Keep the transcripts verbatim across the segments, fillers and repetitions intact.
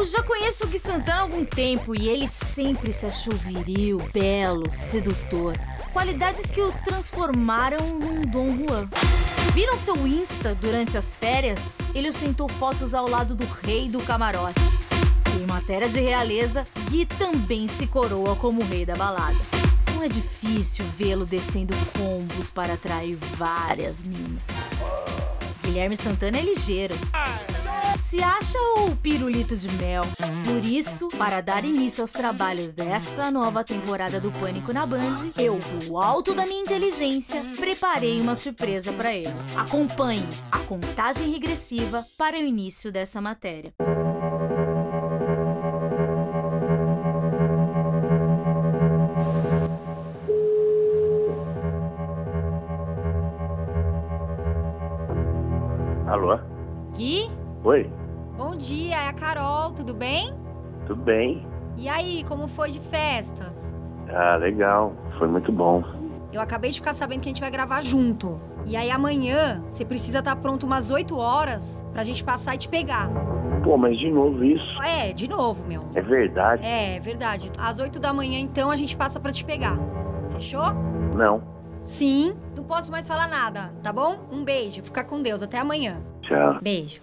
Eu já conheço o Gui Santana há algum tempo e ele sempre se achou viril, belo, sedutor. Qualidades que o transformaram num Dom Juan. Viram seu Insta durante as férias? Ele ostentou fotos ao lado do rei do camarote. Em matéria de realeza, Gui também se coroa como o rei da balada. Não é difícil vê-lo descendo combos para atrair várias minas. Guilherme Santana é ligeiro. Se acha o pirulito de mel. Por isso, para dar início aos trabalhos dessa nova temporada do Pânico na Band, eu, do alto da minha inteligência, preparei uma surpresa para ele. Acompanhe a contagem regressiva para o início dessa matéria. Alô? Gui? Oi? Bom dia, é a Carol, tudo bem? Tudo bem? E aí, como foi de festas? Ah, legal. Foi muito bom. Eu acabei de ficar sabendo que a gente vai gravar junto. E aí amanhã, você precisa estar pronto umas oito horas pra gente passar e te pegar. Pô, mas de novo isso? É, de novo, meu. É verdade? É, verdade. Às oito da manhã, então, a gente passa pra te pegar. Fechou? Não. Sim. Não posso mais falar nada, tá bom? Um beijo. Fica com Deus. Até amanhã. Tchau. Beijo.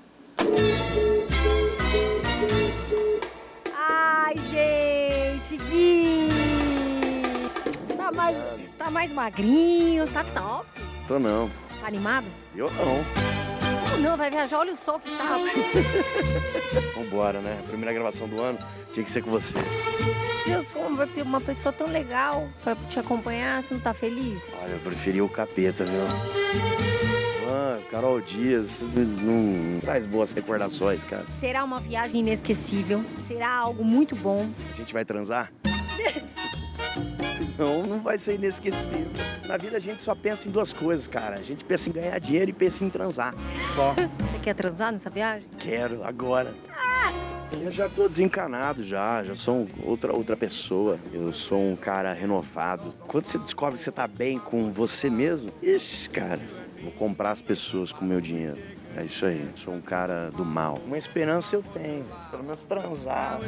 Ai, gente, Gui! Tá mais, tá mais magrinho, tá top. Tô não. Tá animado? Eu não. Como não? Vai viajar, olha o sol que tá. Vambora, né? A primeira gravação do ano tinha que ser com você. Deus, como vai ter uma pessoa tão legal pra te acompanhar, você não tá feliz? Olha, eu preferi o capeta, viu? Ah, Carol Dias, não, não traz boas recordações, cara. Será uma viagem inesquecível, será algo muito bom. A gente vai transar? Não, não vai ser inesquecível. Na vida a gente só pensa em duas coisas, cara. A gente pensa em ganhar dinheiro e pensa em transar. Só. Você quer transar nessa viagem? Quero, agora. Ah! Eu já tô desencanado já, já sou outra, outra pessoa. Eu sou um cara renovado. Quando você descobre que você tá bem com você mesmo, ixi, cara, vou comprar as pessoas com o meu dinheiro. É isso aí, eu sou um cara do mal. Uma esperança eu tenho, pelo menos transar.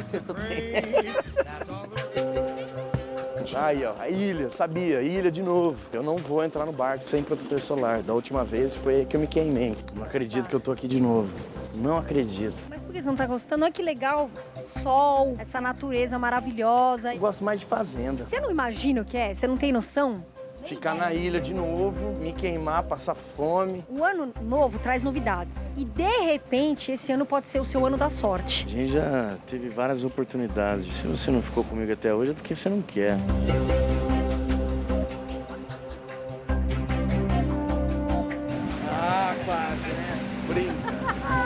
Aí, ó, a ilha, sabia, ilha de novo. Eu não vou entrar no barco sem protetor solar. Da última vez foi aí que eu me queimei. Não acredito que eu tô aqui de novo. Não acredito. Mas por que você não tá gostando? Olha que legal. Sol, essa natureza maravilhosa. Eu gosto mais de fazenda. Você não imagina o que é? Você não tem noção? Ficar na ilha de novo, me queimar, passar fome. O ano novo traz novidades. E, de repente, esse ano pode ser o seu ano da sorte. A gente já teve várias oportunidades. Se você não ficou comigo até hoje, é porque você não quer. Ah, quase, né? Brinca.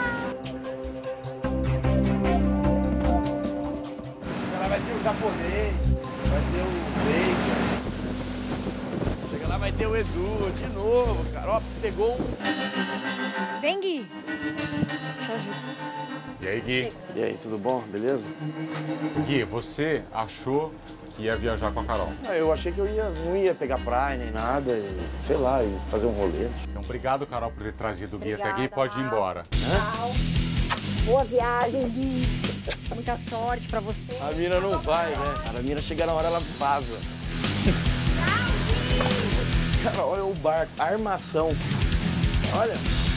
Ela vai ter o japonês, vai ter o bacon. Chega lá, vai ter o Edu de novo, cara. Ó, pegou um... Vem, Gui. Te ajudo. E aí, Gui? E aí, tudo bom? Beleza? Gui, você achou que ia viajar com a Carol? Ah, eu achei que eu ia, não ia pegar praia nem nada, e, sei lá, e fazer um rolê. Então, obrigado, Carol, por ter trazido o Gui Obrigada, até aqui. Pode ir embora. Tchau. Boa viagem, Gui. Muita sorte pra você. A mina não vai, né? A mina chega na hora, ela vaza. Cara, olha o barco, a armação. Olha.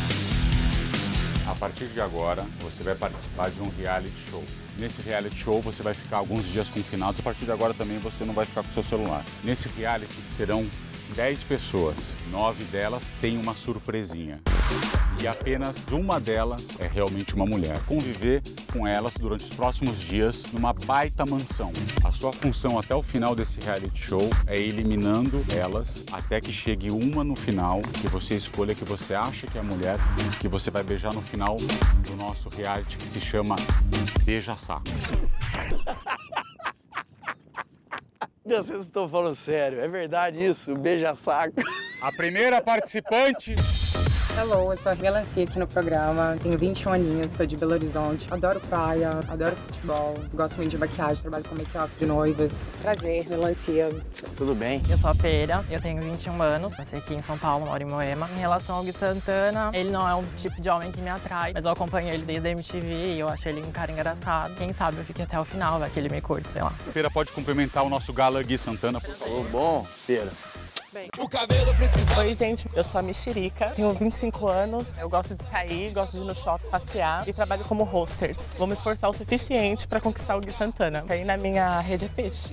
A partir de agora, você vai participar de um reality show. Nesse reality show, você vai ficar alguns dias confinados. A partir de agora, também, você não vai ficar com seu celular. Nesse reality, serão dez pessoas. Nove delas têm uma surpresinha. E apenas uma delas é realmente uma mulher. Conviver com elas durante os próximos dias numa baita mansão. A sua função até o final desse reality show é ir eliminando elas até que chegue uma no final, que você escolha que você acha que é a mulher, que você vai beijar no final do nosso reality que se chama Beija-Saco. Vocês estão falando sério, é verdade isso? Beija-saco. A primeira participante Hello, eu sou a Melancia aqui no programa, tenho vinte e um aninhos, sou de Belo Horizonte, adoro praia, adoro futebol, gosto muito de maquiagem, trabalho com make-up de noivas. Prazer, Melancia. Tudo bem? Eu sou a Pera, eu tenho vinte e um anos, nasci aqui em São Paulo, moro em Moema. Em relação ao Gui Santana, ele não é um tipo de homem que me atrai, mas eu acompanho ele desde a M T V e eu acho ele um cara engraçado. Quem sabe eu fique até o final, vai que ele me curte, sei lá. Pera pode cumprimentar o nosso gala Gui Santana, por favor. Tudo bom, Pera? Bem. O cabelo precisa... Oi, gente, eu sou a Mexerica, tenho vinte e cinco anos, eu gosto de sair, gosto de ir no shopping passear e trabalho como hosters. Vou me esforçar o suficiente para conquistar o Gui Santana. Aí na minha rede é peixe.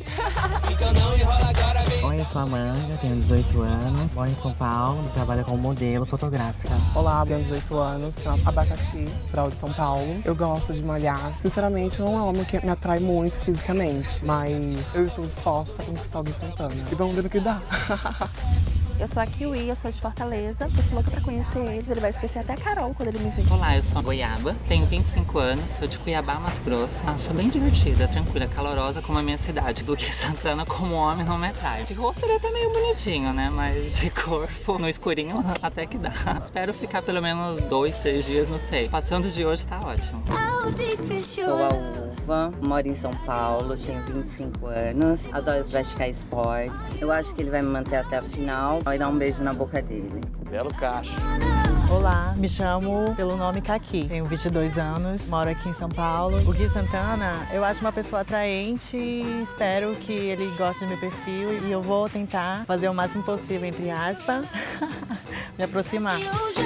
Oi, eu sou a Amanda, tenho dezoito anos, moro em São Paulo, trabalho como modelo fotográfica. Olá, tenho dezoito anos, sou abacaxi, natural de São Paulo. Eu gosto de malhar. Sinceramente, não é um homem que me atrai muito fisicamente, mas eu estou disposta a conquistar o Gui Santana. E vamos ver o que dá. Eu sou a Kiwi, eu sou de Fortaleza, eu sou louca pra conhecer eles, ele vai esquecer até a Carol quando ele me ver. Olá, eu sou a Goiaba, tenho vinte e cinco anos, sou de Cuiabá, Mato Grosso. Ah, sou bem divertida, tranquila, calorosa como a minha cidade. Do que Santana como homem não me atrai. De rosto ele é até meio bonitinho, né? Mas de corpo, no escurinho, até que dá. Espero ficar pelo menos dois, três dias, não sei. Passando de hoje tá ótimo. Sou a Uva, moro em São Paulo, tenho vinte e cinco anos, adoro praticar esportes. Eu acho que ele vai me manter até a final. Vai dar um beijo na boca dele. Belo cacho. Olá, me chamo pelo nome Kaki, tenho vinte e dois anos, moro aqui em São Paulo. O Gui Santana, eu acho uma pessoa atraente e espero que ele goste do meu perfil e eu vou tentar fazer o máximo possível, entre aspas, me aproximar.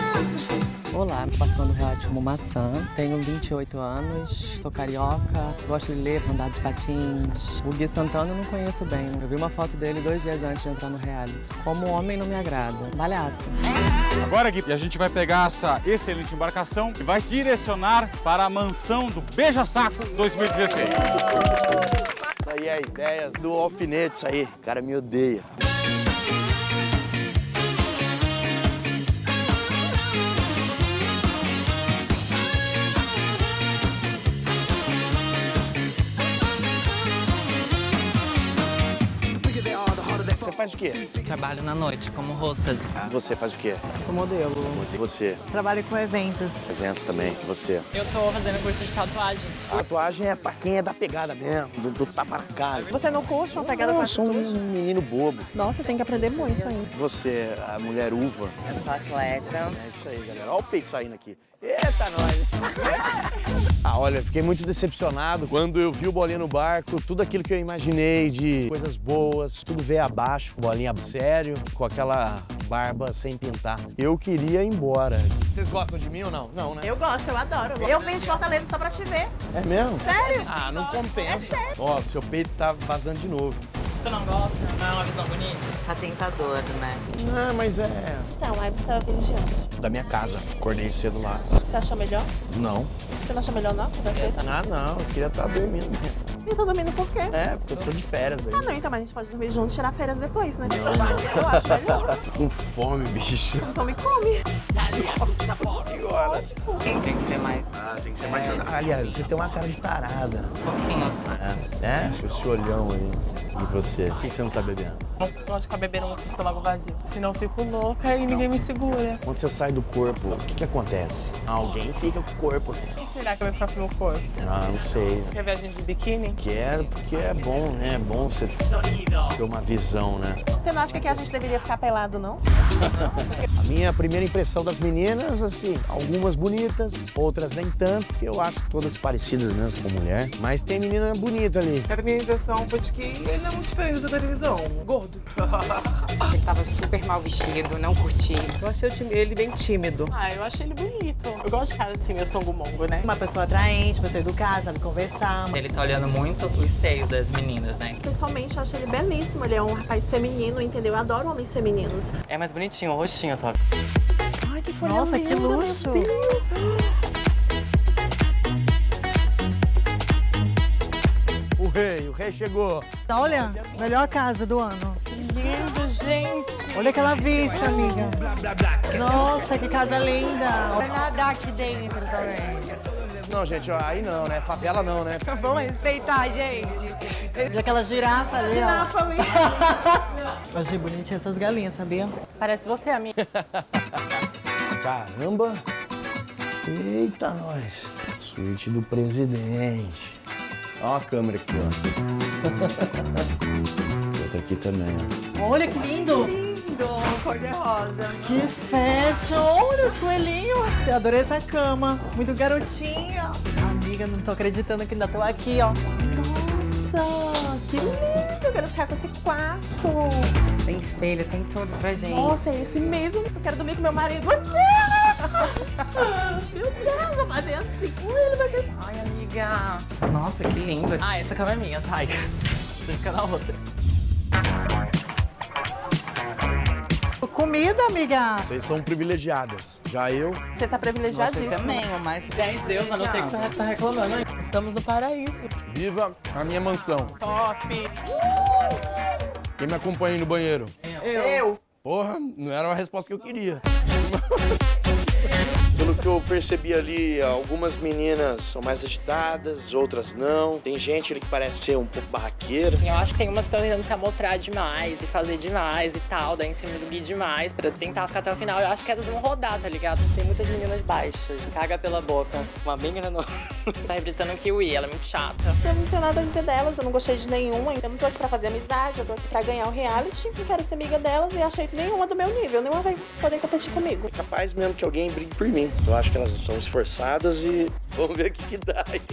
Olá, participando do reality como Maçã, tenho vinte e oito anos, sou carioca, gosto de ler, andar de patins. O Gui Santana eu não conheço bem, eu vi uma foto dele dois dias antes de entrar no reality. Como homem não me agrada, balhaço. Agora, Gui, a gente vai pegar essa excelente embarcação e vai se direcionar para a mansão do Beija-Saco dois mil e dezesseis. Isso aí é a ideia do alfinete, isso aí. O cara me odeia. Você faz o quê? Trabalho na noite como hostess. Você faz o quê? Sou modelo. E você? Trabalho com eventos. Eventos também. E você? Eu tô fazendo curso de tatuagem. A tatuagem é pra quem é da pegada mesmo, do, do tapa na cara. Você não curte uma pegada Eu pra sou um menino bobo. Nossa, tem que aprender muito ainda. Você, a mulher uva. Eu sou atleta. É isso aí, galera. Olha o peito saindo aqui. Eita, nós! Ah, olha, fiquei muito decepcionado quando eu vi o Bolinha no barco. Tudo aquilo que eu imaginei de coisas boas, tudo veio abaixo. Bolinha sério, com aquela barba sem pintar. Eu queria ir embora. Vocês gostam de mim ou não? Não, né? Eu gosto, eu adoro. Eu vim de Fortaleza só pra te ver. É mesmo? Sério? Ah, não compensa. É sério. Ó, seu peito tá vazando de novo. Tu não gosta? Não é uma visão bonita? Tá tentador, né? Não, mas é... Então, aí você tava vindo de onde? Da minha casa. Acordei cedo lá. Você achou melhor? Não. Você não achou melhor não? Ah, não. Eu queria estar dormindo mesmo. Eu tô dormindo por quê? É, porque eu tô de férias aí. Ah, não, então, mas a gente pode dormir junto e tirar férias depois, né? Não. Eu acho melhor. Com fome, bicho. Então me come. Agora. Tem que ser mais... Ah, tem que ser mais... Aliás, você tem uma cara de tarada. Um pouquinho só. É? É? Esse olhão aí. E você? Por que você não tá bebendo? Não gosto de ficar bebendo muito estômago vazio. Senão eu fico louca e ninguém me segura. Quando você sai do corpo, o que que acontece? Alguém fica com o corpo. O que será que vai ficar com o meu corpo? Ah, não sei. Quer viagem de biquíni? Quero, porque é bom, né? É bom você ter uma visão, né? Você não acha que aqui a gente deveria ficar pelado, não? A minha primeira impressão das meninas, assim, algumas bonitas, outras nem tanto, porque eu acho todas parecidas mesmo com mulher. Mas tem menina bonita ali. A minha impressão foi de que ele é muito diferente da televisão. Gordo. Ele tava super mal vestido, não curti. Eu achei ele bem tímido. Ah, eu achei ele bonito. Eu gosto de cara assim, meio songo-mongo, né? Uma pessoa atraente, pessoa educada, sabe conversar. Ele tá olhando muito os seios das meninas, né? Pessoalmente, eu acho ele belíssimo. Ele é um rapaz feminino, entendeu? Eu adoro homens femininos. É mais bonitinho, o rostinho, sabe? Ai, que folha Nossa, linda, que luxo! meu Deus. O rei, o rei chegou. Olha, melhor casa do ano. Que lindo, gente! Olha aquela vista, amiga. Nossa, que casa linda. Vai nadar aqui dentro também. Não, gente, ó, aí não, né? Favela não, né? Vamos respeitar, gente. E aquela girafa ali, Girafa ali. ó. Eu achei bonitinha essas galinhas, sabia? Parece você, amiga. Caramba! Eita, nós! Suíte do presidente. Olha a câmera aqui, ó. Outra aqui também, ó. Olha que lindo! Lindo! Cor de rosa. Que fashion! Olha os coelhinhos! Eu adorei essa cama. Muito garotinha. Amiga, não tô acreditando que ainda tô aqui, ó. Nossa! Que lindo! Eu quero ficar com esse quarto. Tem espelho, tem tudo pra gente. Nossa, é esse mesmo. Eu quero dormir com meu marido aqui. Meu Deus, eu fazer assim com ele. Vai ter... Ai, amiga. Nossa, que lindo. Ah, essa cama é minha, sai. Você fica na outra. Comida, amiga. Vocês são privilegiadas. Já eu... Você tá privilegiadíssima. Você também, o mais Dez Deus, a não ser que você tá reclamando, hein? Estamos no paraíso. Viva a minha mansão. Top! Quem me acompanha aí no banheiro? Eu. Eu. Porra, não era a resposta que eu queria. Pelo que eu percebi ali, algumas meninas são mais agitadas, outras não. Tem gente ali que parece ser um pouco barraqueira. Eu acho que tem umas que estão tentando se amostrar demais e fazer demais e tal, dar em cima do Gui demais pra tentar ficar até o final. Eu acho que essas vão rodar, tá ligado? Tem muitas meninas baixas, caga pela boca. Uma bem grande. Tá representando o Kiwi, ela é muito chata. Eu não tenho nada a dizer delas, eu não gostei de nenhuma. Eu não tô aqui pra fazer amizade, eu tô aqui pra ganhar o reality. Eu quero ser amiga delas e achei que nenhuma do meu nível, nenhuma vai poder competir comigo. É capaz mesmo que alguém brigue por mim. Eu acho que elas são esforçadas e vamos ver o que, que dá aí.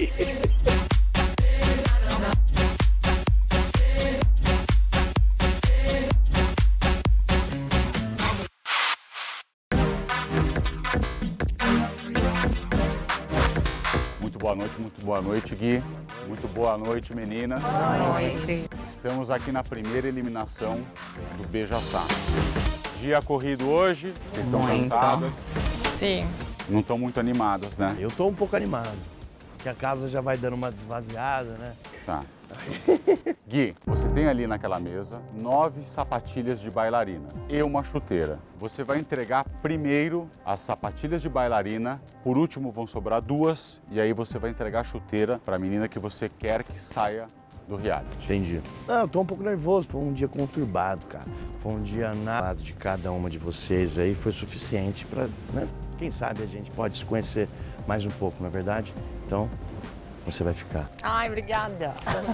Muito boa noite, muito boa noite, Gui. Muito boa noite, meninas. Boa noite. Estamos aqui na primeira eliminação do Beija-Sapo. Dia corrido hoje, vocês estão cansadas? Sim. Não estão muito animadas, né? Eu tô um pouco animado, porque a casa já vai dando uma desvaziada, né? Tá. Gui, você tem ali naquela mesa nove sapatilhas de bailarina e uma chuteira. Você vai entregar primeiro as sapatilhas de bailarina, por último vão sobrar duas, e aí você vai entregar a chuteira para a menina que você quer que saia do reality. Entendi. Não, eu tô um pouco nervoso, foi um dia conturbado, cara. Foi um dia nada de cada uma de vocês aí, foi suficiente pra, né? Quem sabe a gente pode se conhecer mais um pouco, não é verdade? Então, você vai ficar. Ai, obrigada.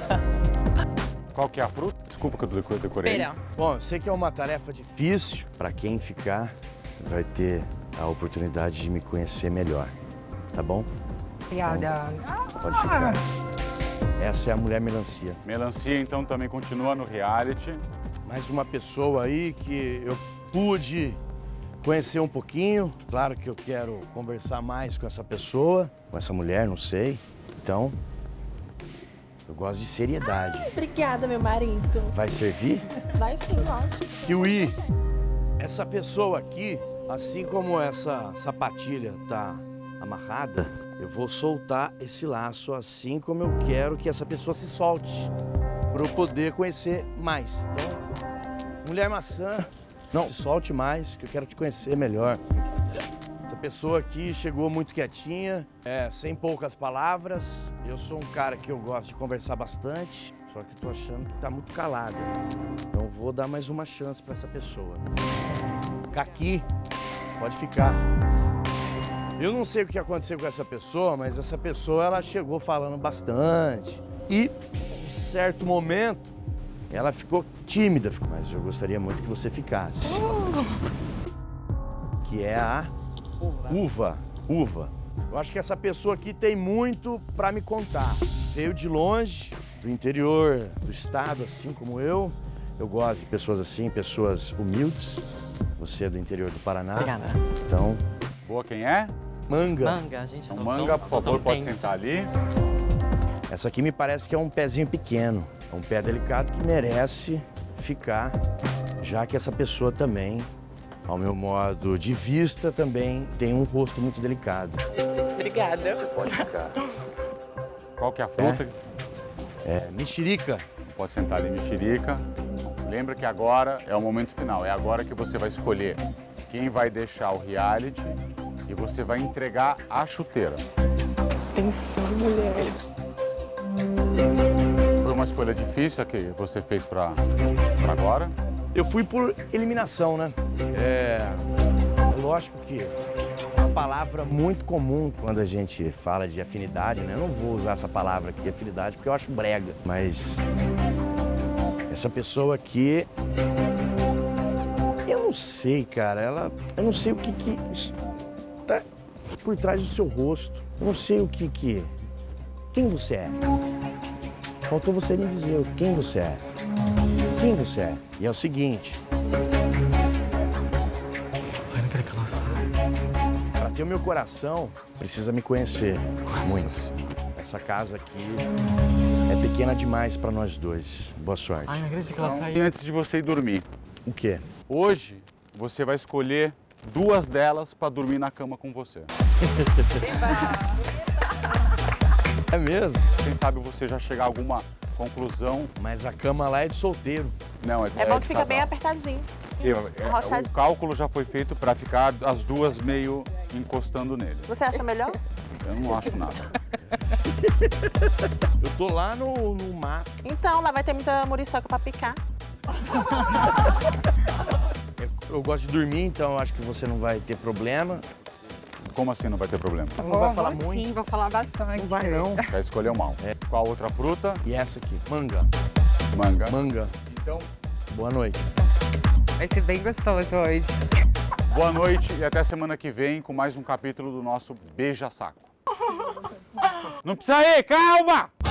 Qual que é a fruta? Desculpa que eu decorei. Pera. Bom, eu sei que é uma tarefa difícil. Pra quem ficar, vai ter a oportunidade de me conhecer melhor, tá bom? Obrigada. Então, pode ficar. Essa é a mulher melancia. Melancia, então, também continua no reality. Mais uma pessoa aí que eu pude conhecer um pouquinho. Claro que eu quero conversar mais com essa pessoa, com essa mulher, não sei. Então, eu gosto de seriedade. Ai, obrigada, meu marido. Vai servir? Vai sim, lógico. Kiwi, essa pessoa aqui, assim como essa sapatilha tá amarrada, eu vou soltar esse laço assim como eu quero que essa pessoa se solte, para eu poder conhecer mais. Então, mulher maçã, não, solte mais, que eu quero te conhecer melhor. Essa pessoa aqui chegou muito quietinha, é, sem poucas palavras. Eu sou um cara que eu gosto de conversar bastante, só que tô achando que tá muito calada. Então vou dar mais uma chance para essa pessoa. Kaki, pode ficar. Eu não sei o que aconteceu com essa pessoa, mas essa pessoa ela chegou falando bastante. E, em um certo momento, ela ficou tímida, mas eu gostaria muito que você ficasse. Que é a uva. uva. Uva. Eu acho que essa pessoa aqui tem muito para me contar. Veio de longe, do interior do estado, assim como eu. Eu gosto de pessoas assim, pessoas humildes. Você é do interior do Paraná. Obrigada. Então... Boa, quem é? Manga. Manga, gente. Então, Manga, por favor, pode sentar ali. Essa aqui me parece que é um pezinho pequeno. É um pé delicado que merece ficar, já que essa pessoa também, ao meu modo de vista, também tem um rosto muito delicado. Obrigada. Você pode ficar. Qual que é a fruta? É, é mexerica. Pode sentar ali, mexerica. Lembra que agora é o momento final. É agora que você vai escolher quem vai deixar o reality e você vai entregar a chuteira. Atenção, mulher. Foi uma escolha difícil a que você fez pra, pra agora? Eu fui por eliminação, né? É, é lógico que palavra muito comum quando a gente fala de afinidade, né? Eu não vou usar essa palavra aqui, afinidade, porque eu acho brega. Mas essa pessoa aqui, eu não sei, cara. Ela, eu não sei o que que tá por trás do seu rosto. Eu não sei o que que... Quem você é? Faltou você me dizer quem você é. Quem você é? E é o seguinte... Ai, não quero que ela saia. Pra ter o meu coração, precisa me conhecer muito. Essa casa aqui é pequena demais pra nós dois. Boa sorte. Ai, não acredito que ela E saiu. antes de você ir dormir, O quê? hoje você vai escolher duas delas para dormir na cama com você. É mesmo? Quem sabe você já chegar a alguma conclusão. Mas a cama lá é de solteiro. Não, é, É bom de que fica casal. bem apertadinho. Eu- é, Arrochadinho. o cálculo já foi feito para ficar as duas meio encostando nele. Você acha melhor? Eu não acho nada. Eu tô lá no, no mato. Então, lá vai ter muita muriçoca pra picar. Eu, eu gosto de dormir, então eu acho que você não vai ter problema. Como assim não vai ter problema? Não vai falar muito. Sim, vou falar bastante. Não vai, não. Vai escolher uma. É. Qual outra fruta? E essa aqui? Manga. Manga. Manga. Então, Boa noite. Vai ser bem gostoso hoje. boa noite e até semana que vem com mais um capítulo do nosso Beija Saco. Não precisa ir, calma!